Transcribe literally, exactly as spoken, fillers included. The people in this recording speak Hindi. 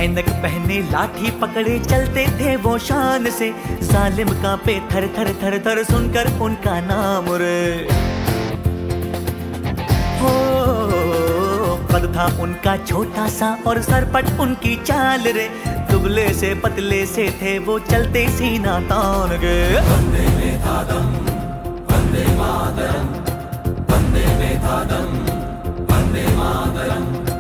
ऐनक पहने लाठी पकड़े चलते थे वो शान से, जालिम कांपे थर थर थर थर सुनकर उनका नाम रे। हो कद था उनका छोटा सा और सरपट उनकी चाल रे, दुबले से पतले से थे वो चलते सीना तान के। वंदे में था दम, वंदे मातरम, वंदे में था दम, वंदे मातरम।